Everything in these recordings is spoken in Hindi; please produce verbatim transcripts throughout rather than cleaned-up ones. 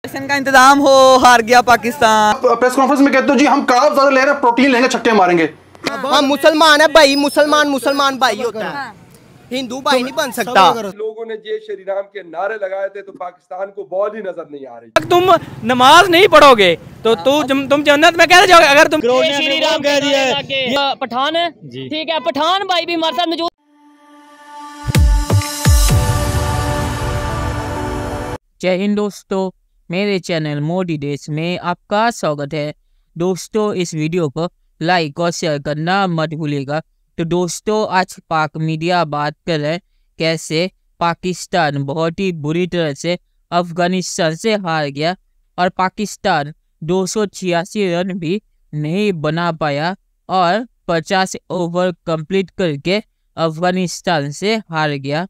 का इंतजाम हो, हार गया पाकिस्तान। प्रेस कॉन्फ्रेंस में कहते हो जी हम कार्ब ज्यादा ले रहे हैं, प्रोटीन लेंगे, छक्के मारेंगे। हम मुसलमान है भाई, मुसलमान मुसलमान भाई होता है, हिंदू भाई नहीं बन सकता। लोगों ने जय श्री राम के नारे लगाए थे तो पाकिस्तान को बॉल ही नजर नहीं आ रही। तुम नमाज नहीं पढ़ोगे तो तू तुम जन्नत में कैसे जाओगे? अगर तुम जय श्री राम कह दिया है। पठान है, ठीक है, पठान भाई भी हमारे साथ मौजूद। जय हिंद दोस्तों, मेरे चैनल मोदी देश में आपका स्वागत है। दोस्तों, इस वीडियो को लाइक और शेयर करना मत भूलिएगा। तो दोस्तों, आज पाक मीडिया बात कर रहे हैं कैसे पाकिस्तान बहुत ही बुरी तरह से अफगानिस्तान से हार गया और पाकिस्तान दो सौ छियासी रन भी नहीं बना पाया और पचास ओवर कंप्लीट करके अफगानिस्तान से हार गया।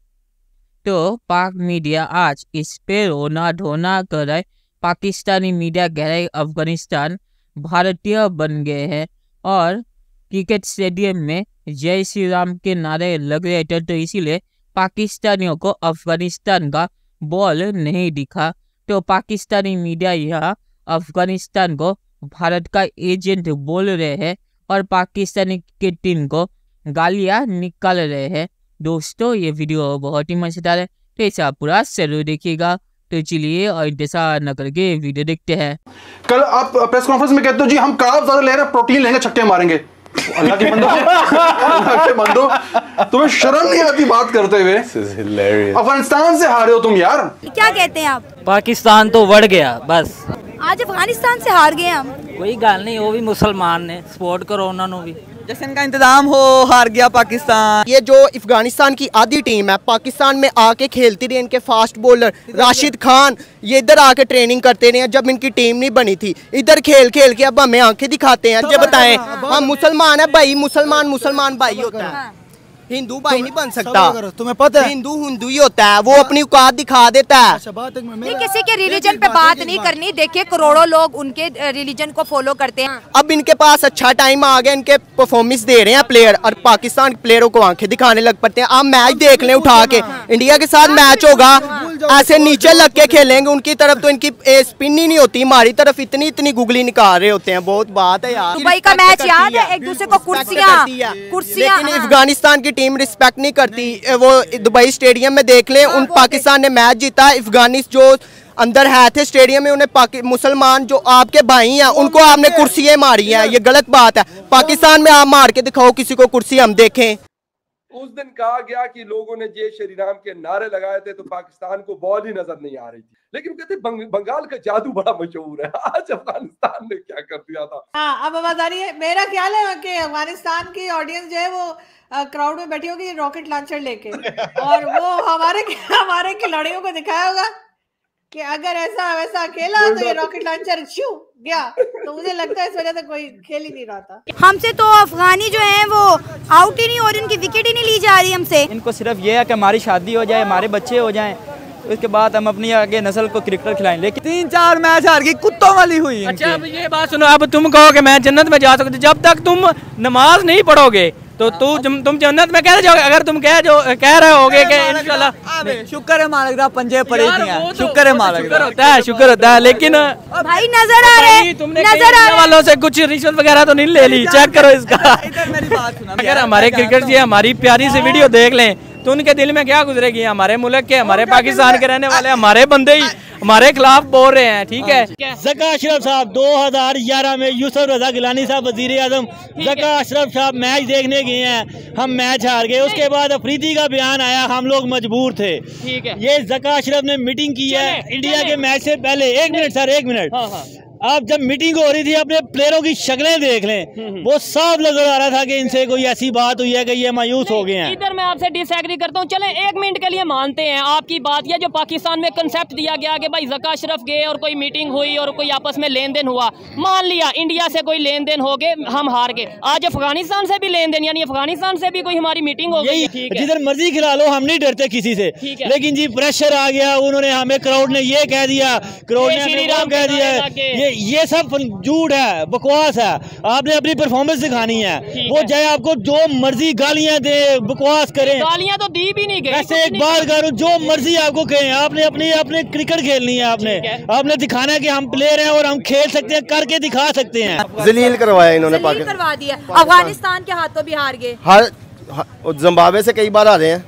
तो पाक मीडिया आज इस पे रोना धोना कर रहा है। पाकिस्तानी मीडिया कह रहा है अफगानिस्तान भारतीय बन गए हैं और क्रिकेट स्टेडियम में जय श्री राम के नारे लग रहे थे, तो इसीलिए पाकिस्तानियों को अफगानिस्तान का बॉल नहीं दिखा। तो पाकिस्तानी मीडिया यहाँ अफगानिस्तान को भारत का एजेंट बोल रहे हैं और पाकिस्तानी क्रिकेट टीम को गालियाँ निकाल रहे हैं। दोस्तों, ये वीडियो बहुत ही मजेदार है, तो इसे आप पूरा जरूर देखिएगा। तो चलिए और इंतजार न करके वीडियो देखते हैं। कल आप प्रेस कॉन्फ्रेंस में कहते हो जी हम कार्ब ज्यादा ले रहे हैं, प्रोटीन लेंगे, छक्के मारेंगे। अल्लाह के बंदो, अल्लाह के बंदो, तुम्हें शर्म नहीं आती बात करते हुए? अफगानिस्तान से हारे हो तुम यार। क्या कहते हैं आप? पाकिस्तान तो बढ़ गया बस। आज अफगानिस्तान से हार गए हम। कोई गल नहीं, वो भी मुसलमान ने, सपोर्ट करो उन्होंने भी। जश्न का इंतजाम हो, हार गया पाकिस्तान। ये जो अफगानिस्तान की आधी टीम है पाकिस्तान में आके खेलती रही, इनके फास्ट बॉलर राशिद खान ये इधर आके ट्रेनिंग करते रहे जब इनकी टीम नहीं बनी थी। इधर खेल खेल के अब हमें आंखें दिखाते हैं। ये बताएं, हम मुसलमान है भाई, मुसलमान मुसलमान भाई होता है, हिंदू भाई नहीं बन सकता। तुम्हें पता है हिंदू हिंदू ही होता है, वो अपनी औकात दिखा देता है। नहीं, किसी के रिलीजन पे बात नहीं करनी। देखिए करोड़ों लोग उनके रिलीजन को फॉलो करते हैं। अब इनके पास अच्छा टाइम आ गया, इनके परफॉर्मेंस दे रहे हैं प्लेयर और पाकिस्तान प्लेयरों को आंखें दिखाने लग पड़ते हैं। आप मैच देख लें उठा के, इंडिया के साथ मैच होगा ऐसे नीचे लग के खेलेंगे, उनकी तरफ तो इनकी स्पिन ही नहीं होती, हमारी तरफ इतनी इतनी गुगली निकाल रहे होते हैं। बहुत बात है यार। दुबई का मैच याद है, एक दूसरे को कुर्सियां कुर्सियां। लेकिन अफगानिस्तान की टीम रिस्पेक्ट नहीं करती। वो दुबई स्टेडियम में देख लें, उन पाकिस्तान ने मैच जीता। अफगानिस्तान जो अंदर है थे स्टेडियम में, उन्हें मुसलमान जो आपके भाई हैं उनको आपने कुर्सियां मारी हैं, ये गलत बात है। पाकिस्तान में आप मार के दिखाओ किसी को कुर्सी, हम देखें। उस दिन कहा गया कि लोगों ने जय श्री राम के नारे लगाए थे तो पाकिस्तान को बॉल ही नजर नहीं आ रही थी, लेकिन कहते बंग, बंगाल का जादू बड़ा मशहूर है। आज अफगानिस्तान ने क्या कर दिया था। हाँ, अब आवाज आ रही है। मेरा ख्याल है कि अफगानिस्तान की ऑडियंस जो है वो क्राउड में बैठी होगी रॉकेट लॉन्चर लेके और वो हमारे हमारे खिलाड़ियों को दिखाया होगा कि अगर ऐसा वैसा खेला तो ये रॉकेट लॉन्चर छू गया। तो मुझे लगता है इस वजह से कोई खेल ही नहीं रहा था। हमसे तो अफगानी जो हैं वो आउट ही नहीं हो रही, उनकी विकेट ही नहीं ली जा रही हमसे। इनको सिर्फ ये है कि हमारी शादी हो जाए, हमारे बच्चे हो जाएं, उसके बाद हम अपनी आगे नस्ल को क्रिकेट खिलाएं। लेकिन तीन चार मैच हार गई, कुत्तों वाली हुई। अच्छा, अब ये बात सुनो, अब तुम कहो कि मैं जन्नत में जा सकती, जब तक तुम नमाज नहीं पढ़ोगे तो तू तुम जन्नत में कैसे जाओगे? अगर तुम कह जो कह रहे होगे कि इंशाल्लाह, शुक्र है मालिक पंजे पड़े हैं, शुक्र है मालिक, शुक्र होता है, शुक्र होता है। लेकिन भाई नजर आ रहे हैं, तुमने नजर आ वालों से कुछ रिश्वत वगैरह तो नहीं ले ली? चेक करो इसका। मेरी बात सुना, अगर हमारे क्रिकेट से हमारी प्यारी सी वीडियो देख लें तो उनके दिल में क्या गुजरेगी? हमारे मुल्क के, हमारे पाकिस्तान के रहने वाले हमारे बंदे ही हमारे खिलाफ बोल रहे हैं। ठीक है, ज़का अशरफ साहब दो हज़ार ग्यारह में यूसुफ रजा गिलानी साहब वजीर आजम, ज़का अशरफ साहब मैच देखने गए हैं, हम मैच हार गए। उसके बाद अफरीदी का बयान आया, हम लोग मजबूर थे। ठीक है, ये ज़का अशरफ ने मीटिंग की है इंडिया के मैच से पहले। एक मिनट सर, एक मिनट। हाँ हाँ। आप जब मीटिंग हो रही थी अपने प्लेयरों की शक्लें देख लें, वो साफ नजर आ रहा था कि इनसे कोई ऐसी बात हुई है कि ये मायूस हो गए हैं। इधर मैं आपसे डिसएग्री करता हूँ। चलें एक मिनट के लिए मानते हैं आपकी बात, या जो पाकिस्तान में कंसेप्ट दिया गया कि भाई ज़का अशरफ गए और कोई मीटिंग हुई और कोई आपस में लेन देन हुआ, मान लिया इंडिया से कोई लेन देन हो गए, हम हार गए। आज अफगानिस्तान से भी लेन देन, यानी अफगानिस्तान से भी कोई हमारी मीटिंग हो गई। जिधर मर्जी खिला लो, हम नहीं डरते किसी से, लेकिन जी प्रेशर आ गया, उन्होंने हमें क्राउड ने ये कह दिया, क्राउड ने हमें कह दिया, ये ये सब झूठ है, बकवास है। आपने अपनी परफॉर्मेंस दिखानी है, वो चाहे आपको जो मर्जी गालियां दे, बकवास करें, गालियां तो दी भी नहीं गई। ऐसे एक बार करो, जो मर्जी आपको कहें, आपने अपनी अपने क्रिकेट खेलनी है, आपने आपने दिखाना है कि हम प्लेयर हैं और हम खेल सकते हैं, करके दिखा सकते हैं। जलील करवाया इन्होंने, जलील करवा दिया। अफगानिस्तान के हाथों भी हार गए, हर जिम्बाब्वे से कई बार आ रहे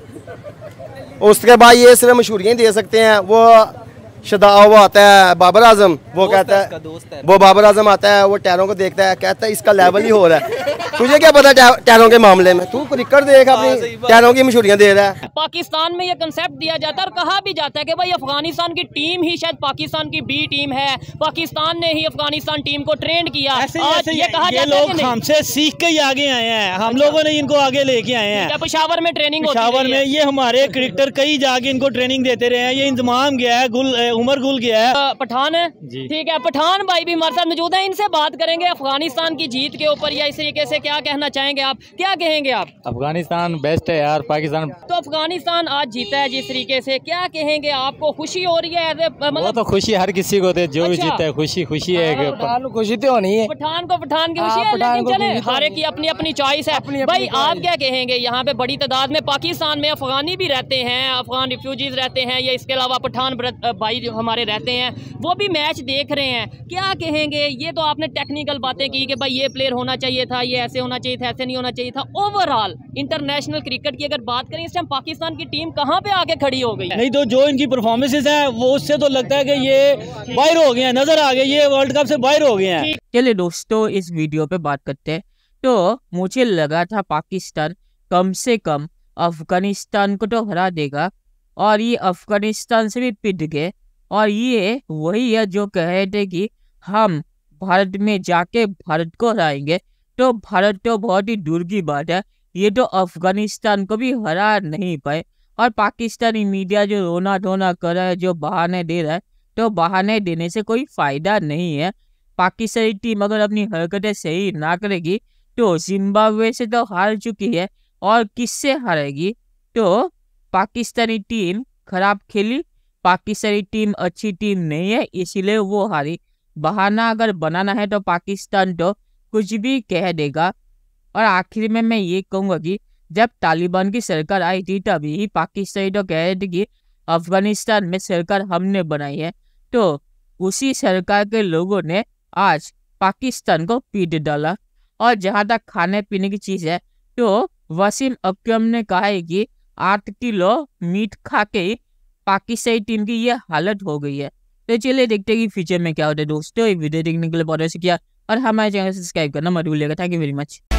हैं। उसके बाद ये सिर्फ मशहूरियाँ दे सकते हैं। वो शदा वो आता है बाबर आजम, वो कहता है, है वो बाबर आजम आता है, वो टैरों को देखता है, कहता है इसका लेवल ही हो रहा है। तुझे क्या पता टैरों के मामले में? तू क्रिकेट देख, अपनी टैरों की मशहूरियाँ दे रहा है। पाकिस्तान में ये कंसेप्ट दिया जाता है और कहा भी जाता है कि भाई अफगानिस्तान की टीम ही शायद पाकिस्तान की बी टीम है, पाकिस्तान ने ही अफगानिस्तान टीम को ट्रेंड किया। ऐसे आज ऐसे ये कहा ये जाता है लोग कि नहीं? हमसे सीख के ही आगे आए हैं, हम लोगों ने इनको आगे लेके आए हैं। पेशावर में ट्रेनिंग होती पेशावर रही में है। ये हमारे क्रिकेटर कई जाके इनको ट्रेनिंग देते रहे हैं। ये इंतजाम गया है, गुल उमर गुल गया है, पठान है, ठीक है, पठान भाई भी हमारे साथ मौजूद है, इनसे बात करेंगे अफगानिस्तान की जीत के ऊपर, या इस तरीके से क्या कहना चाहेंगे आप, क्या कहेंगे आप? अफगानिस्तान बेस्ट है यार, पाकिस्तान तो अफगानिस्तान आज जीता है जिस तरीके से, क्या कहेंगे? आपको खुशी हो रही है? वो मतलब तो खुशी हर किसी को होती है, जो भी अच्छा। जीता है खुशी खुशी है। पठान को खुशी तो होनी है, पठान को पठान की खुशी हाँ, है, पठान लेकिन को चले खुशी तो हर एक की अपनी अपनी चॉइस है। अपनी भाई अपनी आप choice। क्या कहेंगे? यहाँ पे बड़ी तादाद में पाकिस्तान में अफगानी भी रहते हैं, अफगान रिफ्यूजीज रहते हैं, या इसके अलावा पठान ब्रद- भाई जो हमारे रहते हैं वो भी मैच देख रहे हैं, क्या कहेंगे? ये तो आपने टेक्निकल बातें की कि भाई ये प्लेयर होना चाहिए था, ये ऐसे होना चाहिए था, ऐसे नहीं होना चाहिए था। ओवरऑल इंटरनेशनल क्रिकेट की अगर बात करें, इस टाइम पाकिस्तान की टीम कहाँ पे आके खड़ी हो गई है? नहीं तो जो इनकी परफॉर्मेंसेस हैं वो उससे तो लगता है कि ये बाहर हो गए हैं, नजर आ गए, ये वर्ल्ड कप से बाहर हो गए हैं। चलिए दोस्तों, इस वीडियो पे बात करते हैं। तो मुझे लगा था पाकिस्तान कम से कम अफगानिस्तान को तो हरा देगा, और ये अफगानिस्तान से भी पिट गए। और ये वही है जो कह रहे थे कि हम भारत में जाके भारत को हराएंगे। तो भारत तो बहुत ही दूर की बात है, ये तो अफगानिस्तान को भी हरा नहीं पाए। और पाकिस्तानी मीडिया जो रोना धोना कर रहा है, जो बहाने दे रहा है, तो बहाने देने से कोई फायदा नहीं है। पाकिस्तानी टीम अगर अपनी हरकतें सही ना करेगी तो जिम्बाब्वे से तो हार चुकी है, और किससे हारेगी? तो पाकिस्तानी टीम खराब खेली, पाकिस्तानी टीम अच्छी टीम नहीं है, इसीलिए वो हारी। बहाना अगर बनाना है तो पाकिस्तान तो कुछ भी कह देगा। और आखिर में मैं ये कहूँगा कि जब तालिबान की सरकार आई थी तभी ही पाकिस्तानी तो कह रहे थे कि अफगानिस्तान में सरकार हमने बनाई है। तो उसी सरकार के लोगों ने आज पाकिस्तान को पीट डाला। और जहाँ तक खाने पीने की चीज़ है, तो वसीम अकरम ने कहा है कि आठ किलो मीट खा के पाकिस्तानी टीम की ये हालत हो गई है। तो चलिए देखते हैं कि फ्यूचर में क्या होता है। दोस्तों, ये वीडियो देखने के लिए बहुत शुक्रिया, और हमारे चैनल सब्सक्राइब करना मत भूलिएगा। Thank you very much.